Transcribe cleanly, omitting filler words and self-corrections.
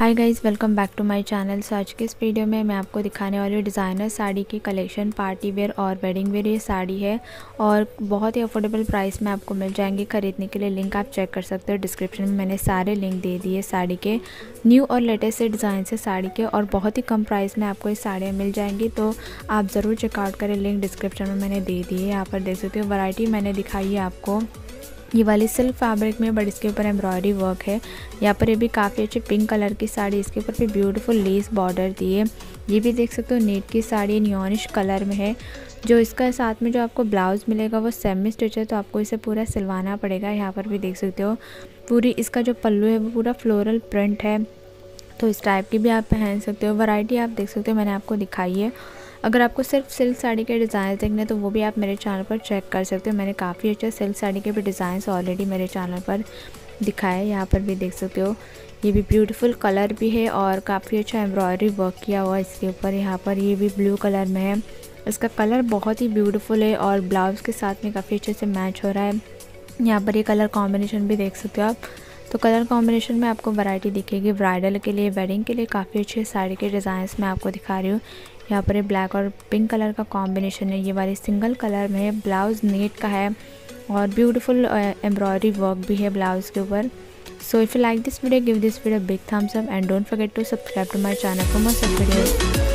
Hi guys, welcome back to my channel. So आज के इस वीडियो में मैं आपको दिखाने वाली हूँ डिज़ाइनर साड़ी की कलेक्शन। पार्टी वेयर और वेडिंग वेयर ये साड़ी है और बहुत ही अफोर्डेबल प्राइस में आपको मिल जाएंगी। ख़रीदने के लिए लिंक आप चेक कर सकते हो, डिस्क्रिप्शन में मैंने सारे लिंक दे दिए साड़ी के। न्यू और लेटेस्ट से डिज़ाइन से साड़ी के और बहुत ही कम प्राइस में आपको ये साड़ियाँ मिल जाएंगी, तो आप ज़रूर चेकआउट करें। लिंक डिस्क्रिप्शन में मैंने दे दी है। यहाँ पर देख सकते हो वैरायटी मैंने दिखाई है आपको। ये वाली सिल्क फैब्रिक में, बट इसके ऊपर एम्ब्रॉयडरी वर्क है। यहाँ पर ये भी काफ़ी अच्छी पिंक कलर की साड़ी, इसके ऊपर भी ब्यूटीफुल लेस बॉर्डर दिए। ये भी देख सकते हो नेट की साड़ी नियॉनिश कलर में है। जो इसका साथ में जो आपको ब्लाउज़ मिलेगा वो सेमी स्टिच है, तो आपको इसे पूरा सिलवाना पड़ेगा। यहाँ पर भी देख सकते हो पूरी इसका जो पल्लू है वो पूरा फ्लोरल प्रिंट है, तो इस टाइप की भी आप पहन सकते हो। वैरायटी आप देख सकते हो मैंने आपको दिखाई है। अगर आपको सिर्फ सिल्क साड़ी के डिज़ाइन देखने तो वो भी आप मेरे चैनल पर चेक कर सकते हो। मैंने काफ़ी अच्छे सिल्क साड़ी के भी डिज़ाइंस ऑलरेडी मेरे चैनल पर दिखाए। यहाँ पर भी देख सकते हो ये भी ब्यूटीफुल कलर भी है और काफ़ी अच्छा एम्ब्रॉयडरी वर्क किया हुआ है इसके ऊपर। यहाँ पर ये भी ब्लू कलर में है। इसका कलर बहुत ही ब्यूटीफुल है और ब्लाउज़ के साथ में काफ़ी अच्छे से मैच हो रहा है। यहाँ पर ये कलर कॉम्बिनेशन भी देख सकते हो आप। तो कलर कॉम्बिनेशन में आपको वैरायटी दिखेगी। ब्राइडल के लिए, वेडिंग के लिए काफ़ी अच्छे साड़ी के डिज़ाइंस मैं आपको दिखा रही हूँ। यहाँ पर ये ब्लैक और पिंक कलर का कॉम्बिनेशन है। ये वाली सिंगल कलर में है। ब्लाउज़ नेट का है और ब्यूटीफुल एम्ब्रॉयडरी वर्क भी है ब्लाउज़ के ऊपर। So if you like this video, give this video big thumbs up and don't forget to subscribe to my channel for more such videos.